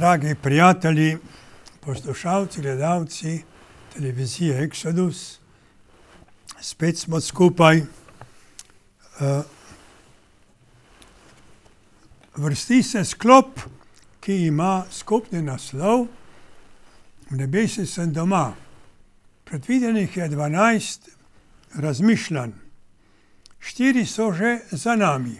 Dragi prijatelji, poslušalci, gledalci televizije Exodus, spet smo skupaj. Vrsti se sklop, ki ima skupni naslov V nebesi sem doma. Predvidenih je 12 razmišljanj. 4 so že za nami.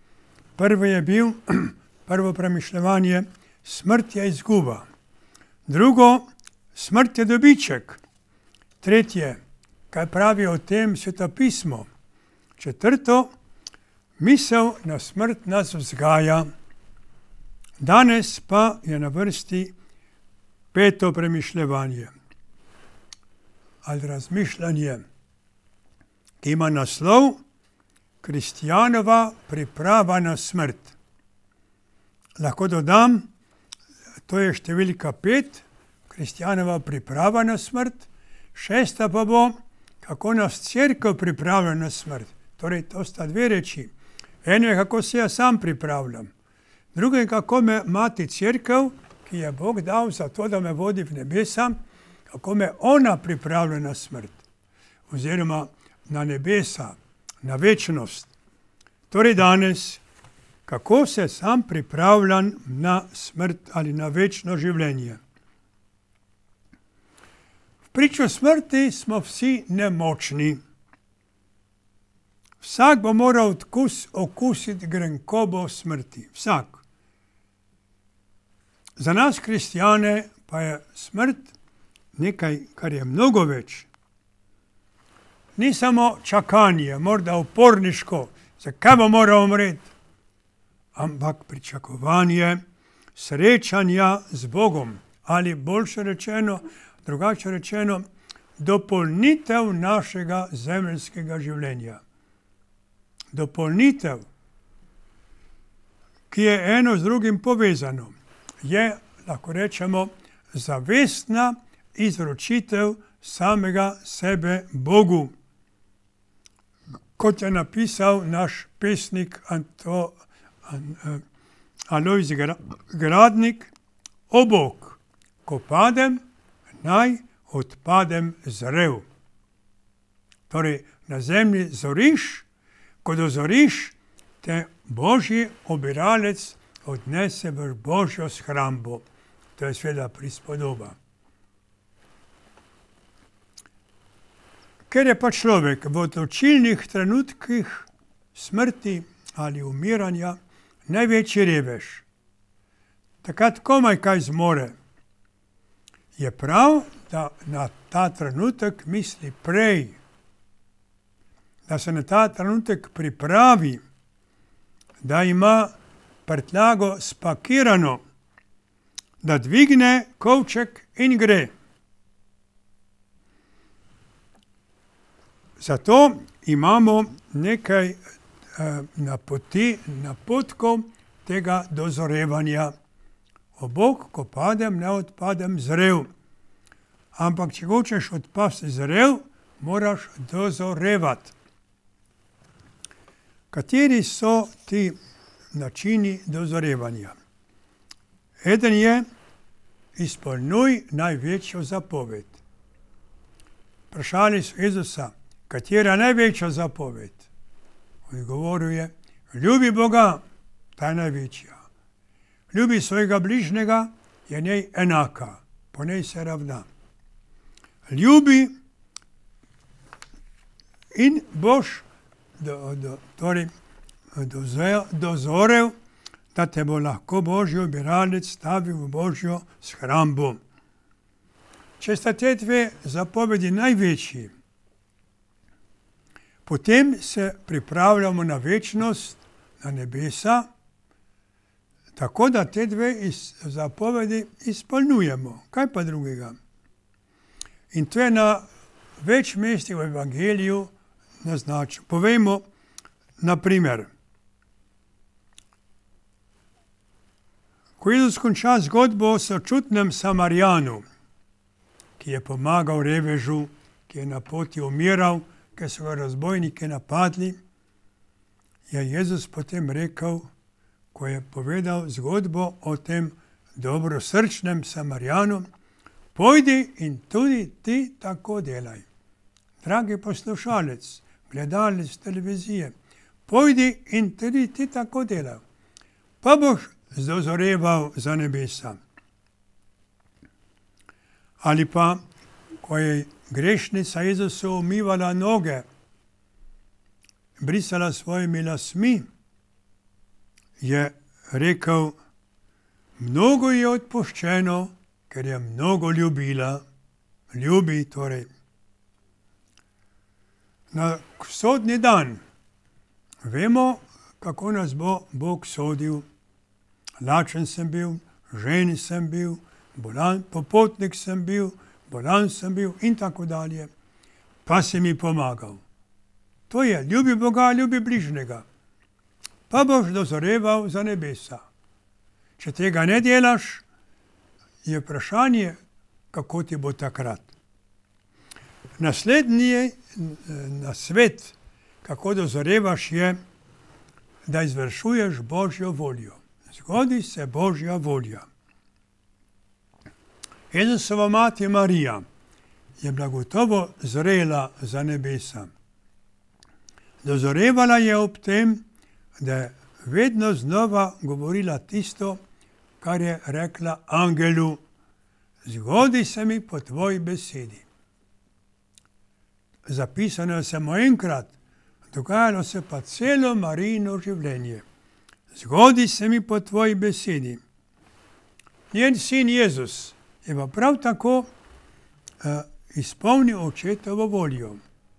Prvo premišljevanje, smrt je izguba. Drugo, smrt je dobiček. Tretje, kaj pravi o tem Svetopismo. Četrto, misel na smrt nas vzgaja. Danes pa je na vrsti 5. premišljevanje ali razmišljanje, ki ima naslov Kristjanova priprava na smrt. Lahko dodam, to je številka 5, Kristjanova priprava na smrt, 6. pa bo, kako nas cerkev pripravlja na smrt. Torej, to sta 2 reči. Eno je, kako se jaz sam pripravljam. Drugo je, kako me mati cerkev, ki je Bog dal za to, da me vodi v nebesa, kako me ona pripravlja na smrt. Oziroma na nebesa, na večnost. Torej danes, kako se sam pripravljam na smrt ali na večno življenje. V pričo smrti smo vsi nemočni. Vsak bo moral okusiti grenkobo smrti. Vsak. Za nas kristjane pa je smrt nekaj, kar je mnogo več. Ni samo čakanje, morda uporniško, zakaj bo moral umreti, ampak pričakovanje srečanja z Bogom ali drugače rečeno, dopolnitev našega zemeljskega življenja. Dopolnitev, ki je eno z drugim povezano, je, lahko rečemo, zavestna izročitev samega sebe Bogu. Kot je napisal naš pesnik Alojz Gradnik, o Bog, ko padem, naj odpadem zrel. Torej, na zemlji zoriš, ko dozoriš, te Božji obiralec odnese v Božjo shrambo. To je seveda prispodoba. Ker je pa človek v odločilnih trenutkih smrti ali umiranja največji revež, takrat komaj kaj zmore, je prav, da na ta trenutek misli prej, da se na ta trenutek pripravi, da ima prtljago spakirano, da dvigne kovček in gre. Zato imamo nekaj napotkov tega dozorevanja. O Bog, ko padem, ne odpadem zrel. Ampak, če hočeš odpasti zrel, moraš dozorevati. Kateri so ti načini dozorevanja? Eden je, izpolnjuj največjo zapoved. Vprašali so Jezusa, katera največja zapoved? Odgovoril je, ljubi Boga, ta je največja. Ljubi svojega bližnjega, je njej enaka, po njej se ravna. Ljubi in boš dozorel, da te bo lahko Božji obiralec stavil v Božjo shrambo. Če sta te 2 zapovedi največji, potem se pripravljamo na večnost, na nebesa, tako da te 2 zapovedi izpolnjujemo. Kaj pa drugega? In to je na več mestih v Evangeliju naznačeno. Povejmo, na primer, ko Jezus konča zgodbo o sočutnem Samarijanu, ki je pomagal revežu, ki je na poti umiral, ker so ga razbojniki napadli, je Jezus potem rekel, ko je povedal zgodbo o tem dobrosrčnem Samarijanu, pojdi in tudi ti tako delaj. Dragi poslušalec, gledalec televizije, pojdi in tudi ti tako delaj. Pa boš dozoreval za nebesa. Ali pa, ko je grešnica Jezusu umivala noge, brisala svojimi lasmi, je rekel, mnogo je odpuščeno, ker je mnogo ljubila. Ljubi torej. Na sodni dan vemo, kako nas bo Bog sodil. Lačen sem bil, žen sem bil, bolan, popotnik sem bil, bolan sem bil in tako dalje. Pa si mi pomagal. To je, ljubi Boga, ljubi bližnjega. Pa boš dozoreval za nebesa. Če tega ne delaš, je vprašanje, kako ti bo takrat. Naslednji nasvet, kako dozorevaš, je, da izvršuješ Božjo voljo. Zgodi se Božja volja. Jezusova mati Marija je bila gotovo zrela za nebesa. Dozorevala je ob tem, da je vedno znova govorila tisto, kar je rekla angelu, zgodi se mi po tvoji besedi. Zapisano je samo enkrat, dogajalo se pa celo Marijino življenje. Zgodi se mi po tvoji besedi. Njen sin Jezus je pa prav tako izpolnil očetovo voljo.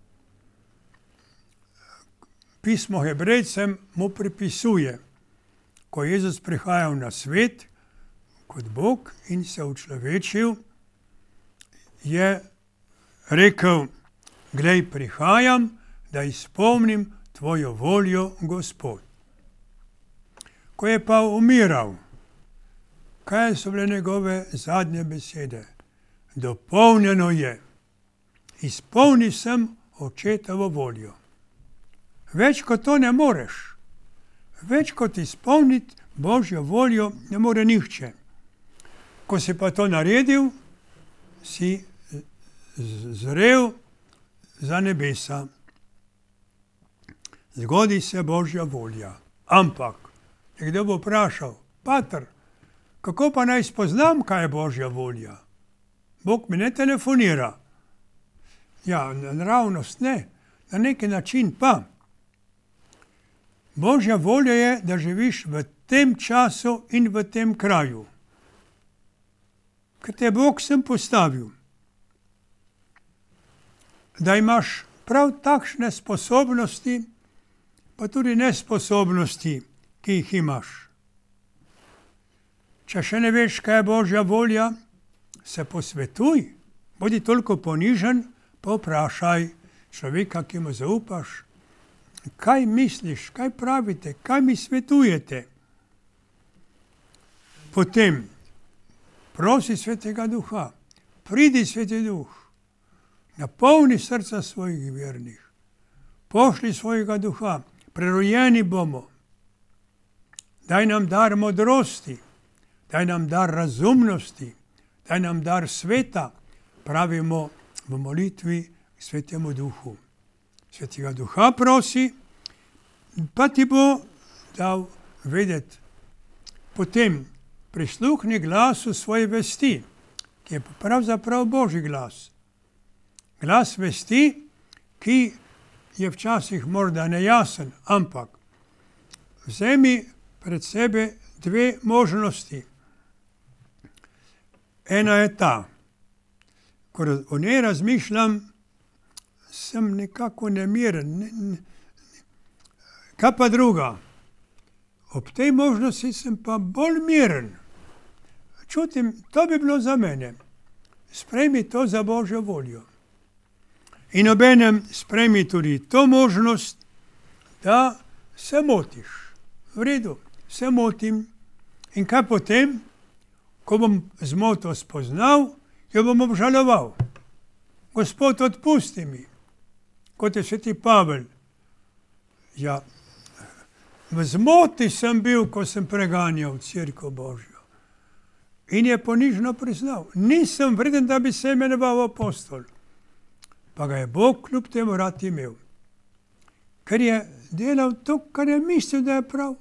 Pismo Hebrejcem mu pripisuje, ko je Jezus prihajal na svet kot Bog in se učlovečil, je rekel, glej, prihajam, da izpolnim tvojo voljo, Gospod. Ko je pa umiral, kaj so bile njegove zadnje besede? Dopolnjeno je. Izpolnil sem očetovo voljo. Več kot to ne moreš. Več kot izpolniti Božjo voljo ne more nihče. Ko si pa to naredil, si zrel za nebesa. Zgodi se Božja volja. Ampak, nekdo bo vprašal, pater, kako pa naj spoznam, kaj je Božja volja? Bog mi ne telefonira. Ja, naravnost ne, na neki način pa. Božja volja je, da živiš v tem času in v tem kraju. Ker te Bog sem postavil. Da imaš prav takšne sposobnosti, pa tudi nesposobnosti, ki jih imaš. Če še ne veš, kaj je Božja volja, se posvetuj, bodi toliko ponižen, pa vprašaj človeka, ki mu zaupaš, kaj misliš, kaj pravite, kaj mi svetujete. Potem prosi Svetega Duha, pridi Sveti Duh, napolni srca svojih vernih, pošli svojega Duha, prerojeni bomo. Daj nam dar modrosti, daj nam dar razumnosti, daj nam dar sveta, pravimo v molitvi k Svetemu Duhu. Svetega Duha prosi, pa ti bo dal vedeti. Potem prisluhni glasu svoje vesti, ki je pravzaprav Božji glas. Glas vesti, ki je včasih morda nejasen, ampak vzemi pred sebe dve možnosti. Ena je ta, ko o njej razmišljam, sem nekako nemiren. Kaj pa druga? Ob tej možnosti sem pa bolj miren. Čutim, to bi bilo za mene. Sprejmi to za Božjo voljo. In obenem sprejmi tudi to možnost, da se motiš. V redu, se motim. In kaj potem? Ko bom zmoto spoznal, jo bom obžaloval. Gospod, odpusti mi. Kot je sveti Pavel. Ja, v zmoti sem bil, ko sem preganjal Cerkev Božjo. In je ponižno priznal, nisem vreden, da bi se imenoval apostol. Pa ga je Bog kljub temu rad imel. Ker je delal to, kar je mislil, da je prav.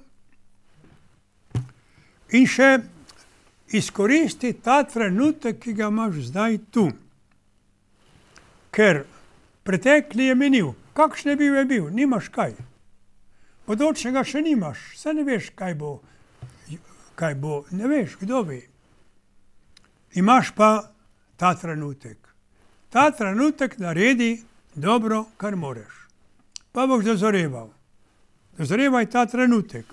In še izkoristi ta trenutek, ki ga imaš zdaj tu. Ker pretekli je minil. Kakšne bil je bil? Nimaš kaj. Bodočega še nimaš. Saj ne veš, kaj bo. Ne veš, kdo ve. Imaš pa ta trenutek. Ta trenutek naredi dobro, kar moreš. Pa boš dozoreval. Dozorevaj ta trenutek.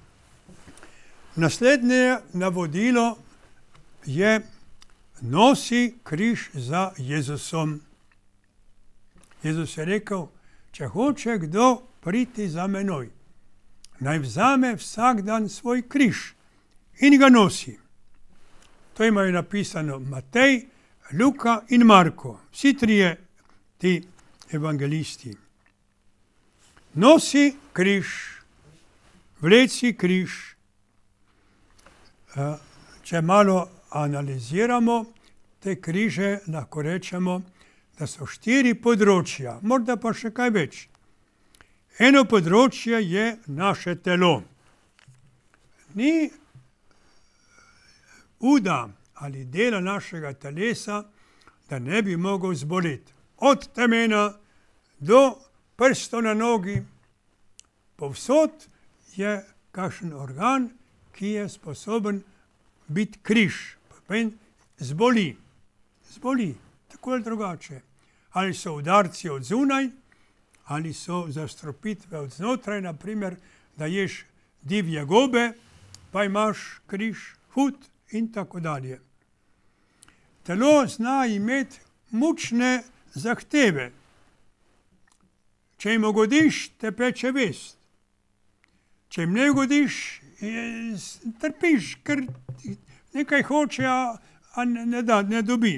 Naslednje navodilo je nosi križ za Jezusom. Jezus je rekel, če hoče kdo priti za menoj, naj vzame vsak dan svoj križ in ga nosi. To imajo napisano Matej, Luka in Marko. Vsi trije ti evangelisti. Nosi križ, vleci križ. Če malo analiziramo te križe, lahko rečemo, da so 4 področja, morda pa še kaj več. Eno področje je naše telo. Ni uda ali dela našega telesa, da ne bi mogel zboleti. Od temena do prstov na nogi, povsod je kakšen organ, ki je sposoben biti križ. Zboli. Zboli, tako ali drugače. Ali so udarci od zunaj, ali so zastrupitve od znotraj, naprimer, da ješ divje gobe, pa imaš križ, hud in tako dalje. Telo zna imeti mučne zahteve. Če jim ugodiš, te peče vest. Če jim ne ugodiš, trpiš, ker nekaj hoče, a ne dobi.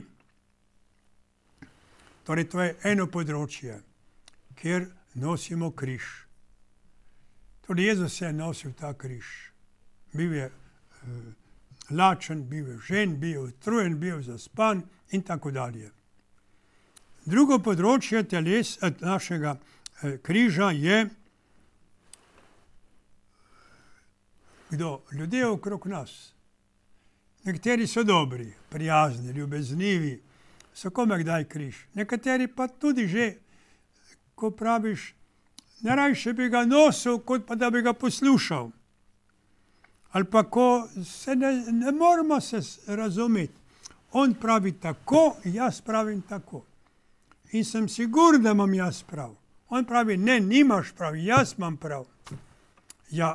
Torej, to je eno področje, kjer nosimo križ. Tudi Jezus je nosil ta križ. Bil je lačen, bil je žen, bil je utrujen, bil je zaspan in tako dalje. Drugo področje našega križa je kdo? Ljudje okrog nas. Nekateri so dobri, prijazni, ljubeznivi, so kome kdaj križ. Nekateri pa tudi že, ko praviš, ne rajše bi ga nosil, kot pa da bi ga poslušal. Ali pa ko se ne moramo se razumeti. On pravi tako, jaz pravim tako. In sem sigur, da imam jaz prav. On pravi, ne, nimaš prav, jaz imam prav. Ja,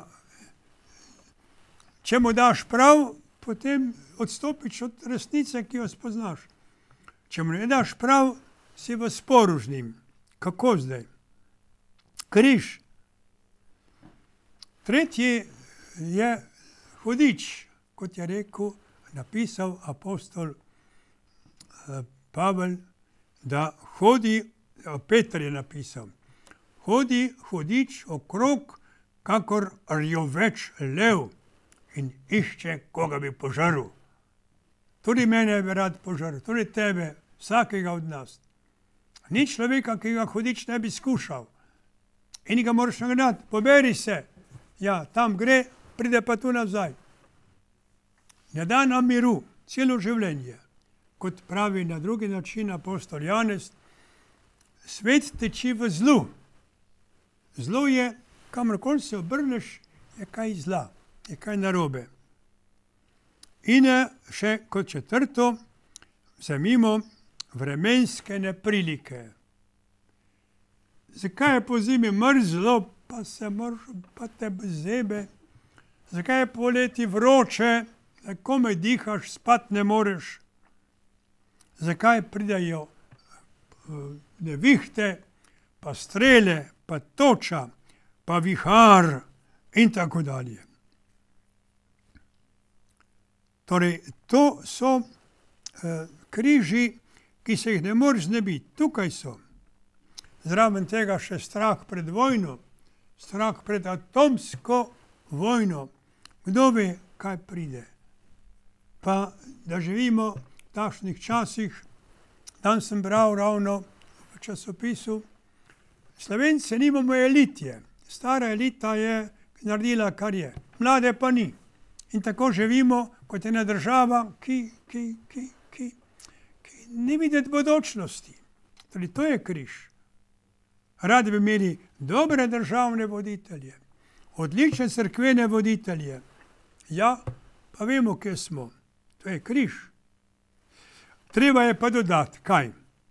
če mu daš prav, potem odstopiš od resnice, ki jo spoznaš. Če mu ne daš prav, si v sporu z njim. Kako zdaj? Križ. Tretji je hudič, kot je rekel, napisal apostol Pavel, da hodi, Peter je napisal, hodi hudič okrog, kakor rjoveč lev in išče, koga bi požaril. Tudi mene bi rad požaril, tudi tebe, vsakega od nas. Ni človeka, ki ga hudič ne bi skušal. In ga moraš nagnati, poberi se. Ja, tam gre, pride pa tu nazaj. Ne da nam miru, celo življenje. Kot pravi na drugi način apostol Janez, svet teči v zlu. Zlo je, kamorkoli se obrneš, je kaj zla, je kaj narobe. In še kot četrto, vzemimo vremenske neprilike. Zakaj je po zimi mrzlo, pa se moraš, pa te zebe? Zakaj je poleti vroče, da komaj dihaš, spat ne moreš? Zakaj pridejo nevihte, pa strele, pa toča, pa vihar in tako dalje? Torej, to so križi, ki se jih ne moreš znebiti. Tukaj so. Zraven tega še strah pred vojno, strah pred atomsko vojno. Kdo ve, kaj pride? pa da živimo v takšnih časih. Dan sem bral ravno v časopisu, Slovenci nimamo elitje. Stara elita je naredila, kar je. Mlade pa ni. In tako živimo kot ena država, ki ne vidi bodočnosti. Torej, to je križ. Radi bi imeli dobre državne voditelje, odlične cerkvene voditelje. Ja, pa vemo, kje smo. To je križ. Treba je pa dodati, kaj?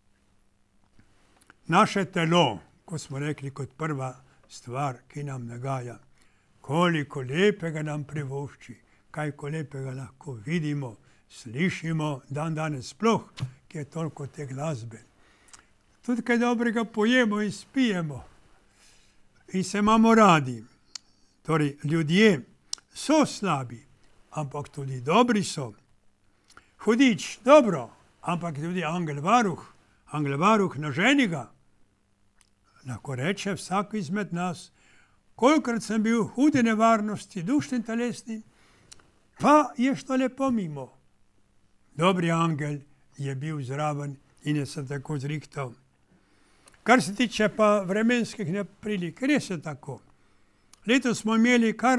Naše telo, ko smo rekli kot prva stvar, ki nam nagaja, koliko lepega nam privošči, ko lepega lahko vidimo, slišimo, dan danes sploh, ki je toliko te glasbe. Tudi kaj dobrega pojemo in spijemo in se imamo radi. Torej, ljudje so slabi, ampak tudi dobri so. Hudič, dobro, ampak tudi angel varuh na ženiga. Lahko reče vsak izmed nas, kolikrat sem bil v hude nevarnosti, dušni in telesni, pa je šlo lepo mimo. Dobri angel je bil zraven in je se tako zrihtal. Kar se tiče pa vremenskih neprilik, res je tako. Letos smo imeli kar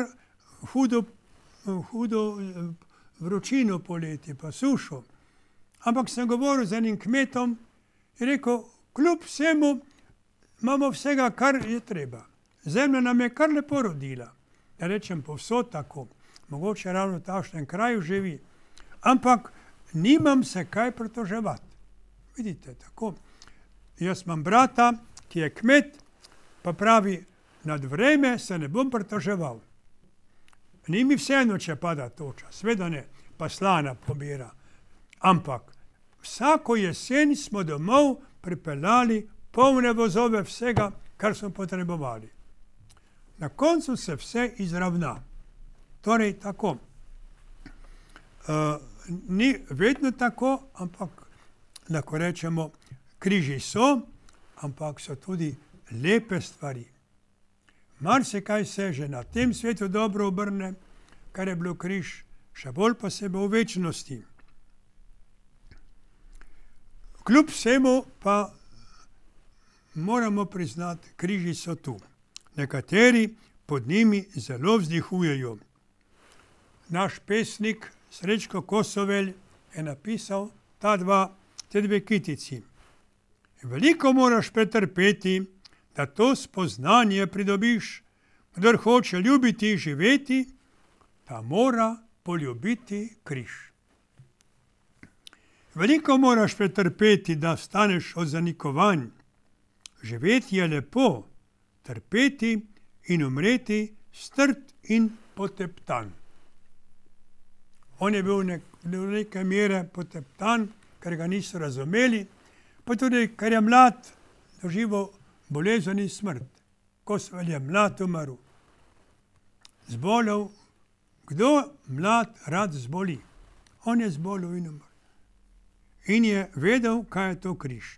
hudo vročino poleti, pa sušo. Ampak sem govoril z enim kmetom in rekel, kljub vsemu imamo vsega, kar je treba. Zemlja nam je kar lepo rodila. Ja rečem, povsod tako. Mogoče ravno v takšnem kraju živi. Ampak nimam se kaj pritoževati. Vidite, tako. Jaz imam brata, ki je kmet, pa pravi, nad vreme se ne bom pritoževal. Ni mi vseeno, če pada toča, sveda ne, pa slana pobira. Ampak vsako jesen smo domov pripeljali polne vozove vsega, kar smo potrebovali. Na koncu se vse izravna. Torej, tako. Ni vedno tako, ampak lahko rečemo, križi so, ampak so tudi lepe stvari. Marsikaj se že na tem svetu dobro obrne, kar je bilo križ, še bolj pa se bo v večnosti. Kljub vsemu pa moramo priznati, križi so tu. Nekateri pod njimi zelo vzdihujejo. Naš pesnik Srečko Kosovelj je napisal te dve kitici. Veliko moraš pretrpeti, da to spoznanje pridobiš. Kdor hoče ljubiti in živeti, ta mora poljubiti križ. Veliko moraš pretrpeti, da staneš od zanikovanj. Živeti je lepo, trpeti in umreti strt in poteptan. On je bil do neke mere poteptan, ker ga niso razumeli, pa tudi, ker je mlad doživel bolezen in smrt. Kosovelj je mlad umrl. Zbolel. Kdo mlad rad zboli? On je zbolel in umrl. In je vedel, kaj je to križ.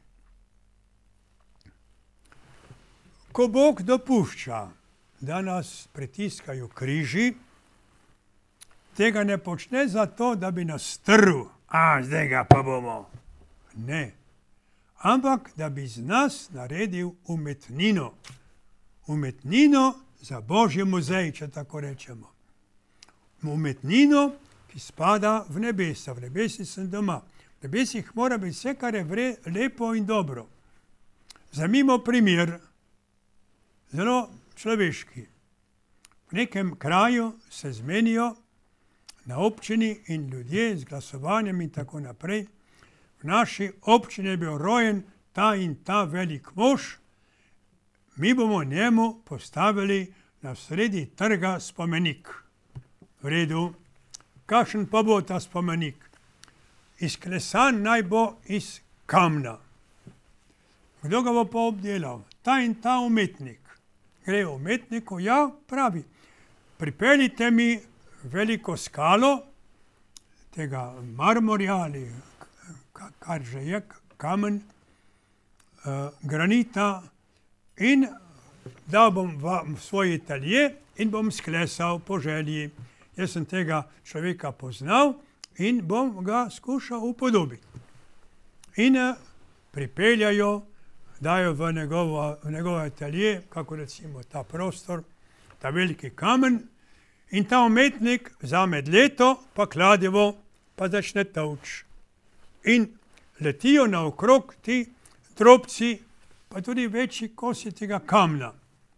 Ko Bog dopušča, da nas pritiskajo križi, tega ne počne zato, da bi nas strl. Zdaj ga pa bomo. Ne. Ampak, da bi z nas naredil umetnino. Umetnino za Božji muzej, če tako rečemo. Umetnino, ki spada v nebesa. V nebesi sem doma. V nebesih mora biti vse, kar je lepo in dobro. Vzemimo primer, zelo človeški. V nekem kraju se zmenijo na občini in ljudje z glasovanjem in tako naprej. V naši občini je bil rojen ta in ta velik mož, mi bomo njemu postavili na sredi trga spomenik. V redu, kakšen pa bo ta spomenik? Izklesan naj bo iz kamna. Kdo ga bo pa obdelal? Ta in ta umetnik. Gre umetniku, ja, pravi, pripeljite mi veliko skalo, tega marmorja ali kar že je, kamen, granita, in dal bom v svoj atelje in bom sklesal po želji. Jaz sem tega človeka poznal in bom ga skušal upodobiti. In pripeljajo, dajo v njegov atelje, kako recimo ta prostor, ta veliki kamen, in ta umetnik vzame dleto, pa kladivo, pa začne tolči. In letijo naokrog ti drobci, pa tudi večji kosi tega kamna.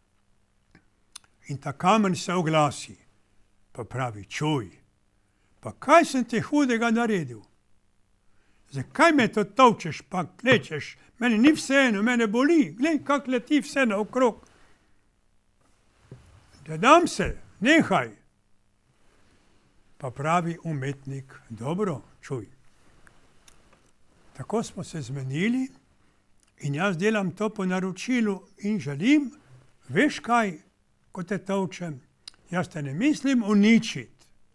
In ta kamen se oglasi, pa pravi, čuj, pa kaj sem ti hudega naredil? Zakaj me to tolčeš, pa klečeš? Meni ni vseeno, mene boli, glej, kak leti vse naokrog. Da dam se, nehaj. Pa pravi umetnik, dobro, čuj. Tako smo se zmenili in jaz delam to po naročilu in želim, veš kaj, ko te tolčem, jaz te ne mislim uničiti.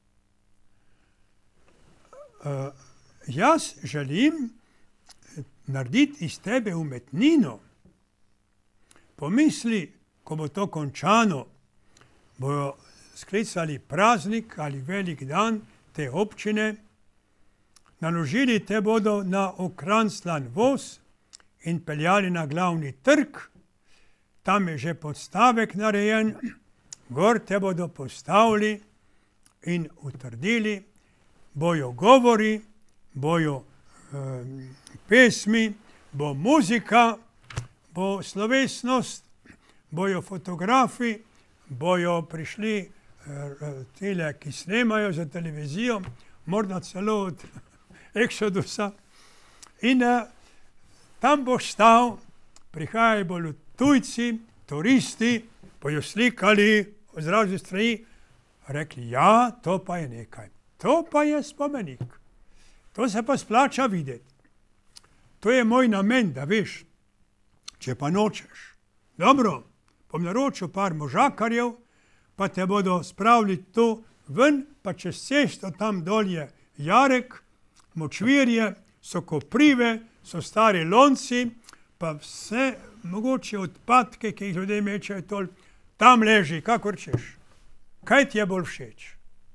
Jaz želim narediti iz tebe umetnino. Pomisli, ko bo to končano, bojo sklicali praznik ali velik dan te občine, naložili te bodo na okranclan voz in peljali na glavni trg, tam je že podstavek narejen, gor te bodo postavili in utrdili, bojo govori, bojo pesmi, bo muzika, bo slovesnost, bojo fotografi, bojo prišli tile, ki snemajo za televizijo, morda celo od Exodusa. In tam boš stal, prihajajo bojo tujci, turisti, bojo slikali z raznih strani, rekli, ja, to pa je nekaj, to pa je spomenik, to se pa splača videti. To je moj namen, da veš, če pa nočeš. Dobro, bom naročil par možakarjev, pa te bodo spravili tu ven, pa čez cesto tam dol je jarek, močvirje, so koprive, so stari lonci, pa vse mogoče odpadke, ki jih ljudje mečejo tol, tam leži, kakor češ. Kaj ti je bolj všeč?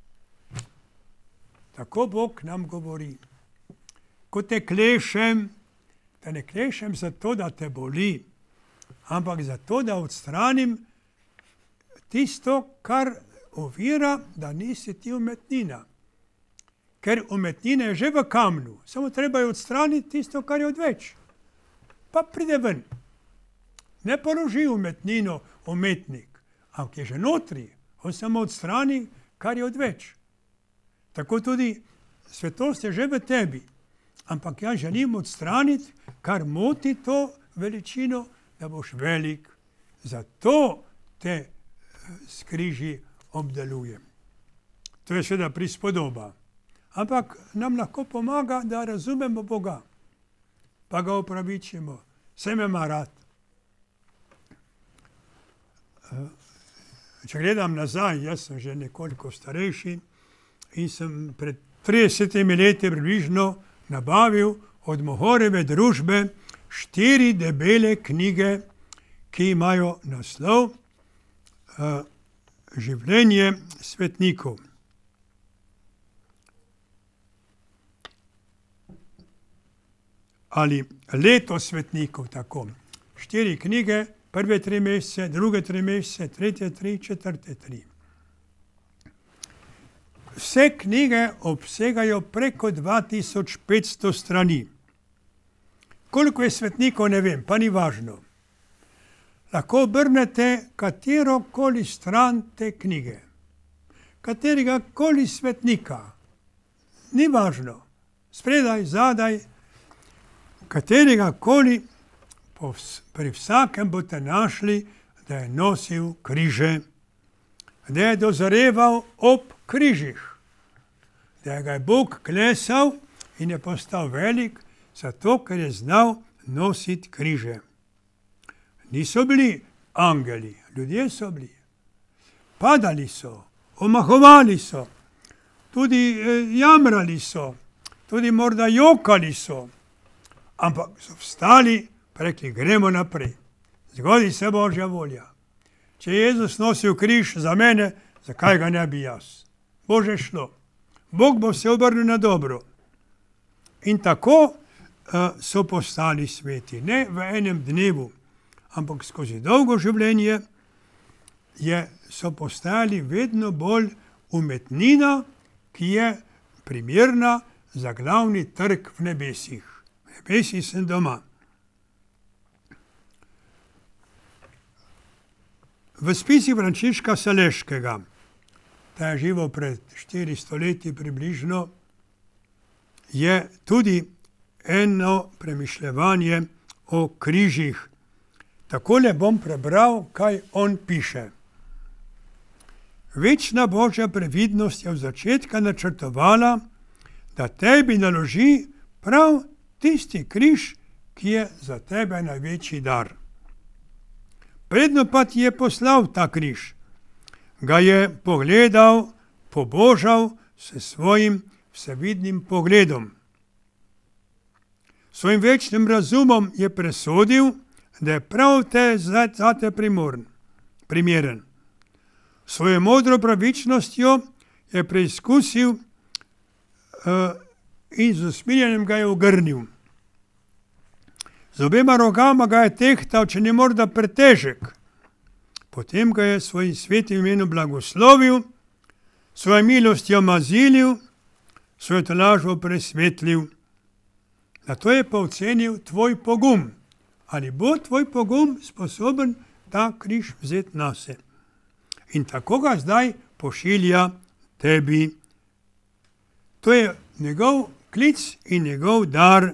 Tako Bog nam govori. Ko te klešem, te ne klešem zato, da te boli, ampak zato, da odstranim tisto, kar ovira, da nisi ti umetnina. Ker umetnina je že v kamnu, samo treba je odstraniti tisto, kar je odveč. Pa pride ven. Ne položi umetnino umetnik, ampak je že notri, on samo odstrani, kar je odveč. Tako tudi svetost je že v tebi, ampak jaz želim odstraniti, kar moti to veličino, da boš velik. Zato te skriži obdelujem. To je seveda prispodoba. Ampak nam lahko pomaga, da razumemo Boga, pa ga opravičimo. Saj me ima rad. Če gledam nazaj, jaz sem že nekoliko starejši in sem pred 30 leti približno nabavil od Mohorjeve družbe 4 debele knjige, ki imajo naslov Življenje svetnikov. Ali Leto svetnikov, tako. 4 knjige, prve 3 mesece, druge 3 mesece, tretje 3, četrte 3. Vse knjige obsegajo preko 2500 strani. Koliko je svetnikov, ne vem, pa ni važno. Lahko obrnete katerokoli stran te knjige, katerega koli svetnika, ni važno, spredaj, zadaj, katerega koli, pri vsakem boste našli, da je nosil križe, da je dozoreval ob križih, da ga je Bog klesal in je postal velik, zato ker je znal nositi križe. Niso bili angeli, ljudje so bili. Padali so, omahovali so, tudi jamrali so, tudi morda jokali so, ampak so vstali, pa rekli, gremo naprej. Zgodi se Božja volja. Če je Jezus nosil križ za mene, zakaj ga ne bi jaz? Bože šlo. Bog bo vse obrnil na dobro. In tako so postali sveti. Ne v enem dnevu, ampak skozi dolgo življenje so postali vedno bolj umetnina, ki je primerna za glavni trg v nebesih. V nebesih sem doma. V spisih Frančiška Saleškega, ta je živel pred 400 leti približno, je tudi eno premišljevanje o križih. Takole bom prebral, kaj on piše. Večna Božja previdnost je v začetka načrtovala, da tebi naloži prav tisti križ, ki je za tebe največji dar. Predno pa ti je poslal ta križ, ga je pogledal, pobožal s svojim vsevidnim pogledom. Svojim večnim razumom je presodil, da je prav zate primeren. Svojo modro pravičnostjo je preizkusil in z usmiljenjem ga je ogrnil. Z obema rokama ga je tehtal, če ne morda pretežek. Potem ga je svojim svetim imenom blagoslovil, svojo milostjo mazilil, svojo tolažbo presvetlil. Nato je pa ocenil tvoj pogum. Ali bo tvoj pogum sposoben ta križ vzeti nase? In tako ga zdaj pošilja tebi. To je njegov klic in njegov dar,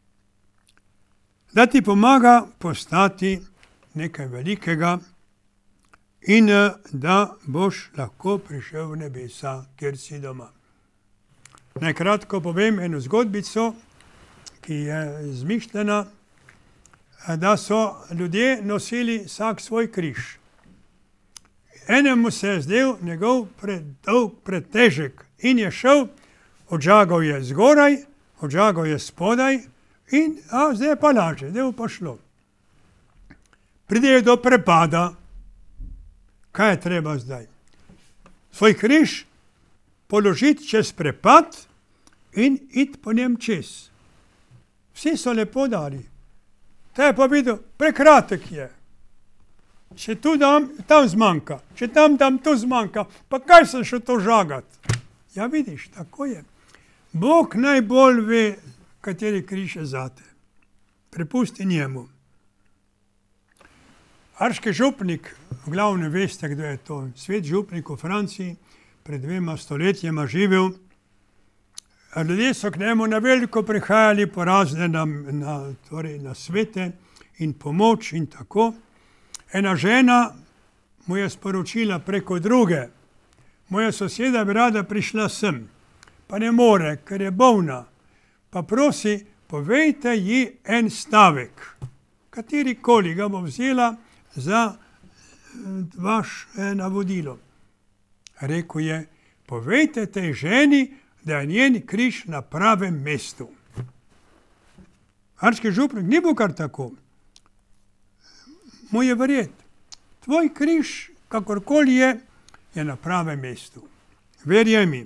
da ti pomaga postati nekaj velikega in da boš lahko prišel v nebesa, kjer si doma. Najkratko povem eno zgodbico, ki je izmišljena, da so ljudje nosili vsak svoj križ. Enemu se je zdel njegov predolg, pretežek in je šel, odžagal je zgoraj, odžagal je spodaj in zdaj je pa lažje, zdaj bo pa šlo. Pridejo do prepada. Kaj je treba zdaj? Svoj križ položiti čez prepad in iti po njem čez. Vsi so lepo dali. Ta je pa videl, prekratek je. Če tu dam, tam zmanjka. Če tam dam, tu zmanjka. Pa kaj sem šel to žagati? Ja, vidiš, tako je. Bog najbolj ve, kateri križ je zate. Prepusti njemu. Arški župnik, v glavnem veste, kdo je to. Svet župnik v Franciji, pred 2 stoletjema živel. Ljudje so k njemu na veliko prihajali po razne na svete in pomoč in tako. Ena žena mu je sporočila preko druge, moja soseda bi rada prišla sem, pa ne more, ker je bolna, pa prosi, povejte ji en stavek, katerikoli ga bo vzela za vaš navodilo. Rekel je, povejte tej ženi, da je njen križ na pravem mestu. Arški župnik ni bil kar tako. Mu je verjeti, tvoj križ, kakorkoli je na pravem mestu. Verjaj mi.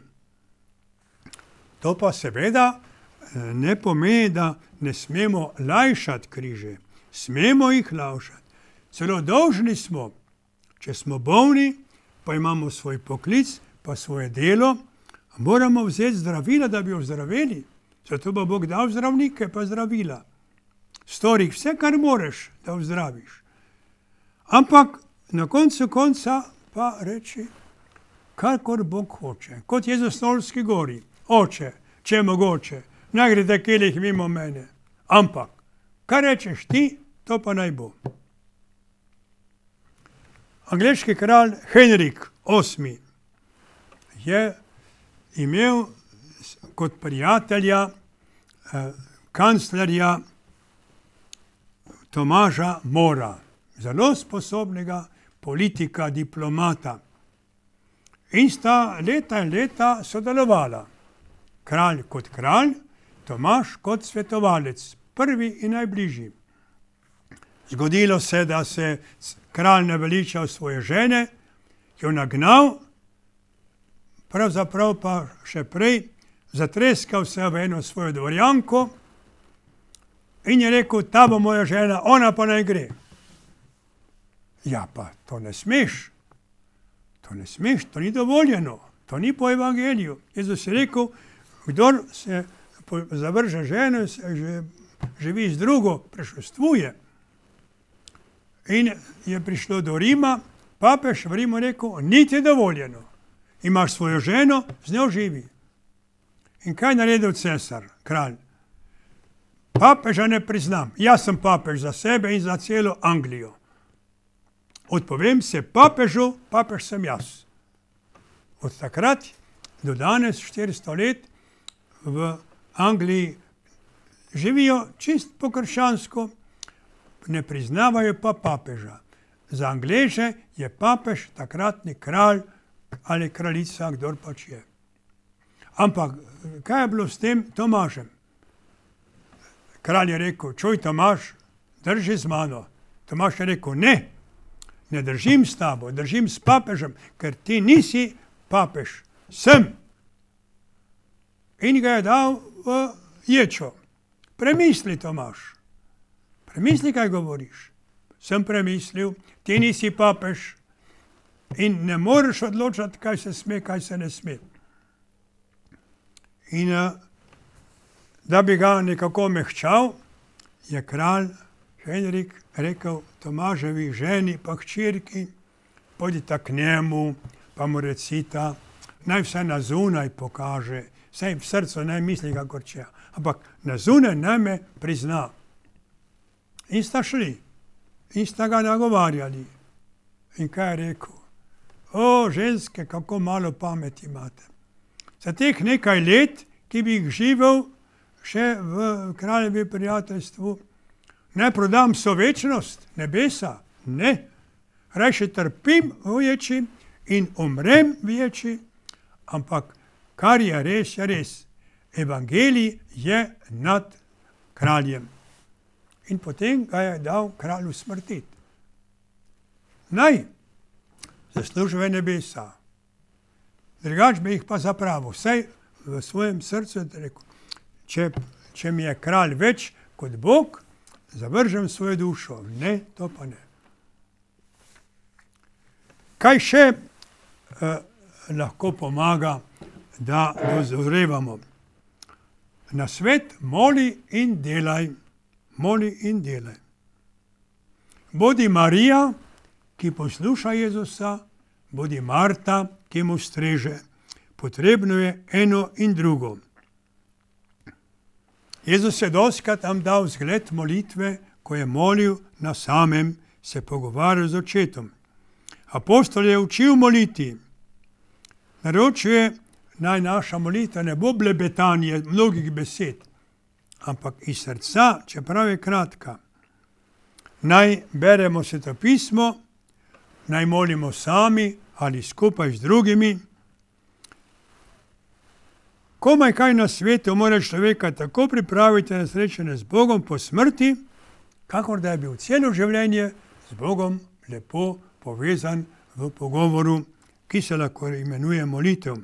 To pa seveda ne pomeni, da ne smemo lajšati križe. Smemo jih lajšati. Celo dolžni smo, če smo bolni, pa imamo svoj poklic, pa svoje delo, moramo vzeti zdravila, da bi ozdravili. Zato bo Bog dal zdravnike, pa zdravila. Stori vse, kar moreš, da ozdraviš. Ampak na koncu konca pa reči, kakor Bog hoče. Kot Jezus na Olski gori. Oče, če je mogoče, naj grede kelih mimo mene. Ampak, kar rečeš ti, to pa naj bo. Angleški kralj Henrik VIII je imel kot prijatelja kanclerja Tomaža Mora, zelo sposobnega politika, diplomata. In sta leta in leta sodelovala. Kralj kot kralj, Tomaž kot svetovalec, prvi in najbližji. Zgodilo se, da se kralj naveličal svoje žene, jo nagnal, pravzaprav pa še prej zatreskal se v eno svojo dvorjanko in je rekel, ta bo moja žena, ona pa naj gre. Ja, pa to ne smeš. To ne smeš, to ni dovoljeno. To ni po evangeliju. Jezus je rekel, kdor se zavrže ženo, se živi z drugo, prešustvuje. In je prišlo do Rima, papež v Rimu rekel, ni ti dovoljeno. Imaš svojo ženo, z njo živi. In kaj naredil cesar, kralj? Papeža ne priznam. Jaz sem papež za sebe in za celo Anglijo. Odpovem se papežu, papež sem jaz. Od takrat do danes, 400 let, v Angliji živijo čist po krščansko, ne priznavajo pa papeža. Za Angleže je papež takratni kralj ali kraljica, kdor pač je. Ampak kaj je bilo s tem Tomažem? Kralj je rekel, čuj Tomaž, drži z mano. Tomaž je rekel, ne držim s tabo, držim s papežem, ker ti nisi papež, sem. In ga je dal v ječo. Premisli, Tomaž. Premisli, kaj govoriš. Sem premislil, ti nisi papež in ne moreš odločati, kaj se sme, kaj se ne sme. In da bi ga nekako mehčal, je kralj Henrik rekel Tomaževi ženi pa hčerki, pojdita k njemu, pa mu recita, naj vse na zunaj pokaže, vse v srcu naj misli, kakor če, ampak na zunaj naj me prizna. In sta šli, in sta ga nagovarjali. In kaj je rekel? O, ženske, kako malo pameti imate. Za teh nekaj let, ki bi jih živel še v kraljevi prijateljstvu, ne prodam so večnost, nebesa, ne. Rajše trpim v ječi in umrem v ječi, ampak kar je res. Evangelij je nad kraljem. In potem ga je dal kralju smrtiti. Naj zaslužuje nebesa. Drugač bi jih pa zapravil. Vsaj v svojem srcu je rekel, če mi je kralj več kot Bog, zavržem svojo dušo. Ne, to pa ne. Kaj še lahko pomaga, da dozorevamo? Na svet moli in delaj. Moli in delaj. Bodi Marija, ki posluša Jezusa, bodi Marta, ki mu streže. Potrebno je eno in drugo. Jezus je dostikrat nam dal zgled molitve, ko je molil na samem, se pogovarjal z očetom. Apostol je učil moliti. Naročuje, naj naša molitva ne bo blebetanje mnogih besed, ampak iz srca, čeprav je kratka. Naj beremo svetopismo, naj molimo sami ali skupaj z drugimi. Komaj kaj na svetu mora človeka tako pripraviti na srečanje z Bogom po smrti, kakor da je bil celo življenje z Bogom lepo povezan v pogovoru, ki se lahko imenuje molitev.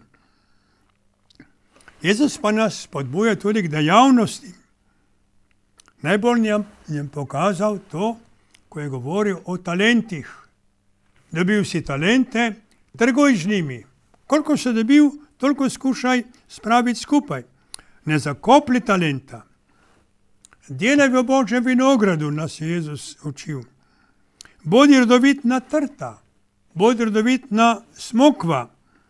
Jezus pa nas spodbuja tudi k dejavnosti. Najbolj je pokazal to, ko je govoril o talentih. Dobil si talente, trguj z njimi. Koliko si dobil, toliko skušaj spraviti skupaj. Ne zakopli talenta. Delaj v Božjem vinogradu, nas je Jezus učil. Bodi rodovitna trta, bodi rodovitna smokva.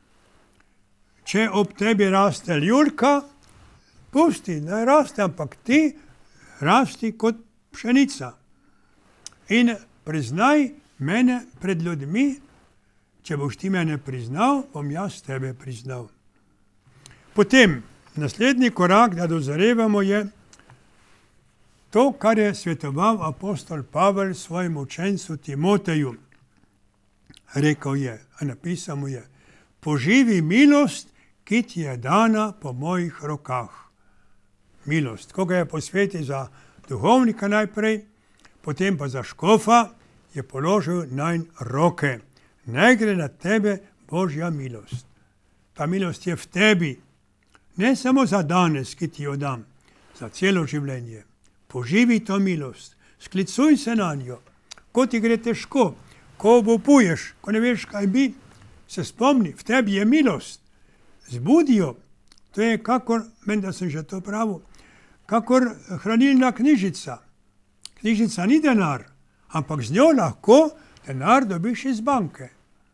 Če ob tebi raste ljulka, pusti, naj raste, ampak ti rasti kot pšenica. In priznaj mene pred ljudmi, če boš ti mene priznal, bom jaz tebe priznal. Potem, naslednji korak, da dozorevamo, je to, kar je svetoval apostol Pavel svojemu učencu Timoteju. Rekel je, napisal mu je, poživi milost, ki ti je dana po mojih rokah. Milost, ko ga je posvetil za duhovnika najprej, potem pa za škofa, je položil nanj roke. Naj gre na tebe Božja milost. Ta milost je v tebi. Ne samo za danes, ki ti jo dam, za celo življenje. Poživi to milost, sklicuj se na njo. Ko ti gre težko, ko obupuješ, ko ne veš, kaj bi, se spomni, v tebi je milost. Zbudi jo. To je kakor, meni da sem že to pravil, kakor hranilna knjižica. Knjižica ni denar, ampak z njo lahko denar dobiš iz banke.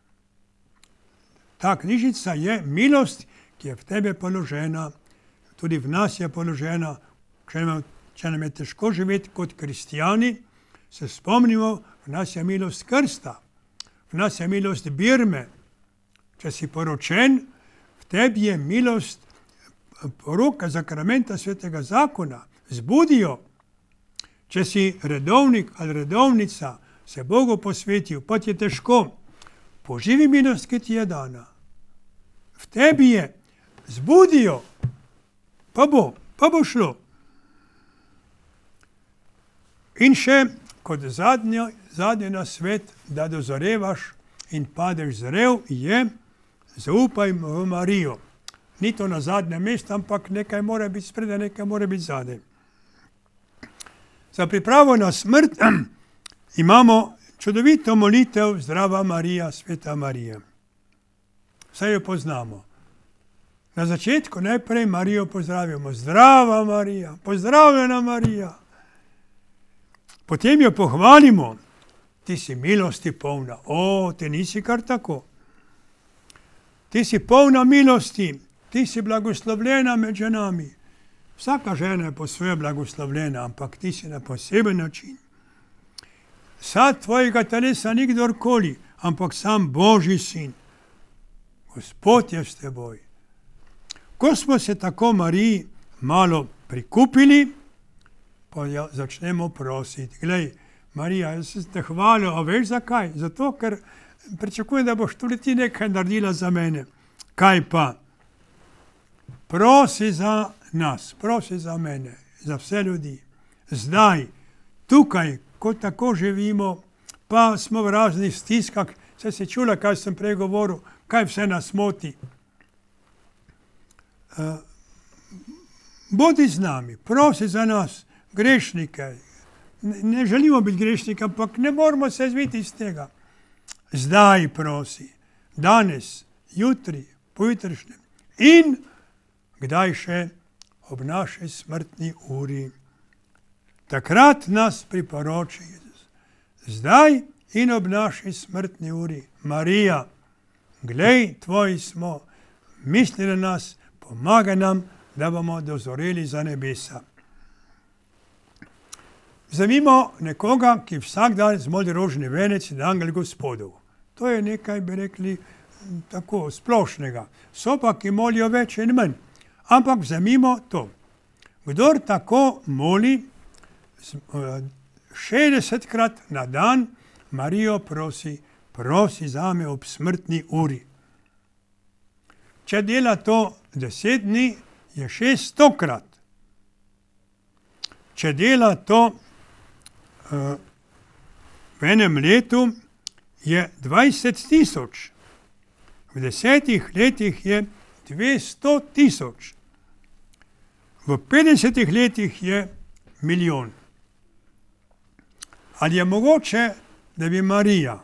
Ta knjižica je milost, ki je v tebe položena, tudi v nas je položena. Če nam je težko živeti kot kristijani, se spomnimo, v nas je milost krsta, v nas je milost birme. Če si poročen, v tebi je milost poroka, sakramenta svetega zakona. Zbudi jo. Če si redovnik ali redovnica, se Bogu posvetil, pa ti je težko, poživi milost, ki ti je dana. V tebi je. Zbudi jo. Pa bo šlo. In še kot zadnji nasvet, da dozorevaš in padeš zrel, je zaupaj v Marijo. Ni to na zadnjem mestu, ampak nekaj mora biti spredaj, nekaj mora biti zadaj. Za pripravo na smrt imamo čudovito molitev Zdrava Marija, Sveta Marija. Vse jo poznamo. Na začetku najprej Marijo pozdravimo. Zdrava Marija, pozdravljena Marija. Potem jo pohvalimo. Ti si milosti polna. O, ti nisi kar tako. Ti si polna milosti. Ti si blagoslovljena med ženami. Vsaka žena je po svoje blagoslovljena, ampak ti si na poseben način. Sad tvojega telesa ni kdorkoli, ampak sam Božji sin. Gospod je s teboj. Ko smo se tako Mariji malo prikupili, pa jo začnemo prositi. Glej, Marija, jaz sem te hvalil, a veš zakaj? Zato, ker pričakujem, da boš tudi ti nekaj naredila za mene. Kaj pa? Prosi za nas, prosi za mene, za vse ljudi. Zdaj, tukaj, ko tako živimo, pa smo v raznih stiskah, saj si čula, kaj sem prej govoril, kaj vse nas moti. Bodi z nami, prosi za nas, grešnike. Ne želimo biti grešniki, ampak ne moramo se zviti iz tega. Zdaj prosi, danes, jutri, pojutrišnjem in kdaj še ob naši smrtni uri. Takrat nas priporoči Jezus. Zdaj in ob naši smrtni uri. Marija, glej, tvoji smo, misli na nas, pomagaj nam, da bomo dozoreli za nebesa. Vzemimo nekoga, ki vsak dan zmoli rožni venec in angel Gospodov. To je nekaj, bi rekli, tako splošnega. So pa, ki molijo več in manj. Ampak vzemimo to. Kdor tako moli 60krat na dan, Marijo prosi zame ob smrtni uri. Če dela to 10 dni, je 600krat. Če dela to v enem letu, je 20 000. V 10 letih je 200 000. V 50 letih je 1 milijon. Ali je mogoče, da bi Marija,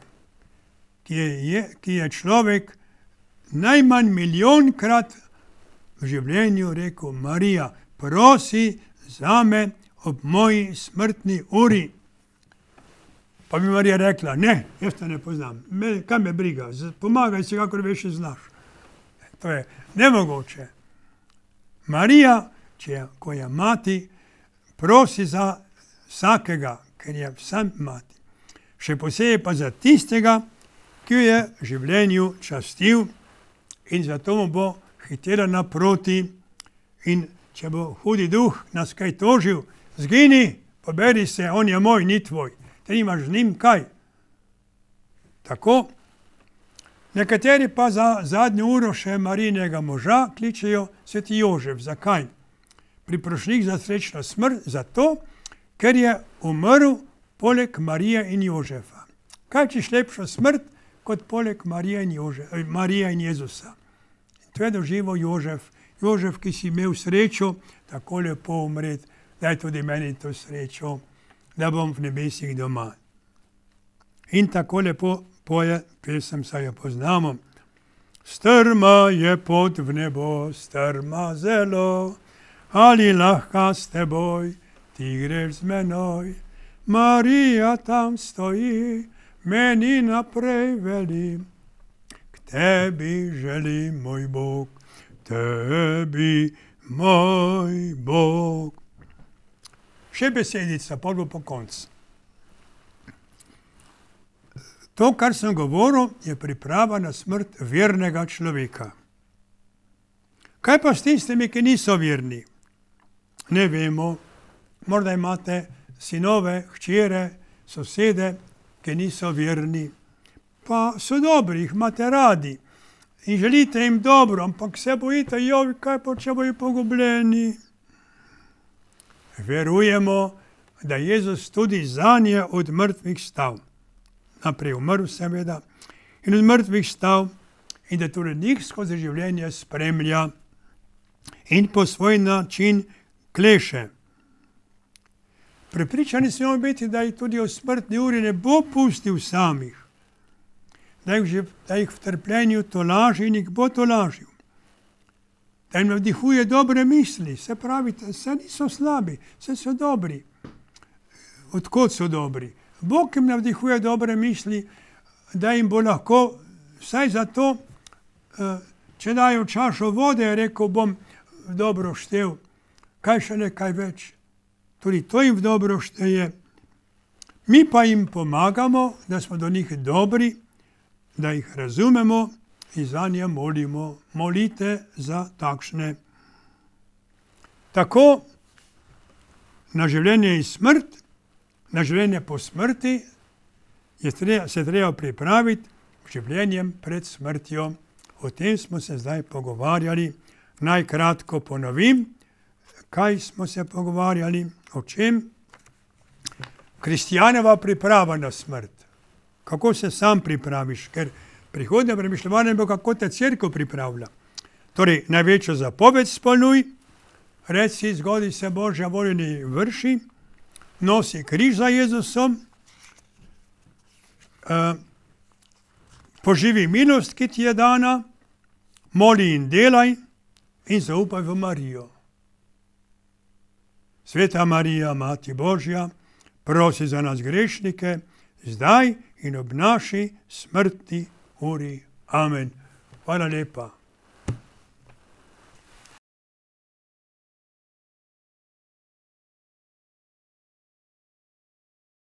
ki je človek, najmanj 1 milijonkrat v življenju rekel: Marija, prosi zame ob moji smrtni uri. Pa bi Marija rekla: ne, jaz te ne poznam, kaj me briga, pomagaj si, kakor veš, znaš. To je nemogoče. Marija, ko je mati, prosi za vsakega, ker je sam mati. Še posebej pa za tistega, ki jo je v življenju častil, in zato mu bo hitela naproti. In če bo hudi duh nas kaj tožil, zgini, poberi se, on je moj, ni tvoj. Te nimaš z njim kaj. Tako. Nekateri pa za zadnjo uro še Marijinega moža kličejo sveti Jožef. Zakaj? Priprošnik za srečno smrt, zato, ker je umrl poleg Marije in Jožefa. Kaj češ lepšo smrt, kot poleg Marije in Jezusa? To je doživel Jožef. Jožef, ki si imel srečo, tako lepo umreti, daj tudi meni to srečo, da bom v nebesih doma. In tako lepo poje pesem, saj jo poznamo. Strma je pot v nebo, strma zelo, ali lahko s teboj, ti greš z menoj. Marija tam stoji, meni naprej veli, k tebi želim, moj Bog, tebi, moj Bog. Še besedica, prvo po koncu. To, kar sem govoril, je priprava na smrt vernega človeka. Kaj pa s tistimi, ki niso verni? Ne vemo. Morda imate sinove, hčere, sosede, ki niso verni. Pa so dobri, jih imate radi in želite jim dobro, ampak se bojite, kaj pa če bojo pogubljeni. Verujemo, da je Jezus tudi zanje od mrtvih stal. Naprej umrl seveda in od mrtvih stal in da tudi njih skozi življenje spremlja in po svoj način kleše. Prepričani smo biti, da jih tudi v smrtni uri ne bo pustil samih, da jih v trpljenju tolaži in jih bo tolažil, da jim navdihuje dobre misli, se pravi, se niso slabi, se so dobri. Odkot so dobri? Bog jim navdihuje dobre misli, da jim bo lahko, vsaj zato, če dajo čašo vode, rekel bom, dobro štel, kaj šele kaj več. Tudi to jim dobro šteje. Mi pa jim pomagamo, da smo do njih dobri, da jih razumemo in za nje molimo. Molite za takšne. Tako na življenje in smrt, na življenje po smrti se treba pripraviti življenjem pred smrtjo. O tem smo se zdaj pogovarjali. Naj kratko ponovim, kaj smo se pogovarjali, o čem. Kristjanova priprava na smrt. Kako se sam pripraviš, ker prihodnje premišljevanje bo, kako te cerkev pripravlja. Torej, največjo zapoved spolnuj, reci, zgodi se Božja volja naj vrši, nosi križ za Jezusom, poživi milost, ki ti je dana, moli in delaj in zaupaj v Marijo. Sveta Marija, Mati Božja, prosi za nas grešnike, zdaj in ob naši smrtni uri. Amen. Hvala lepa.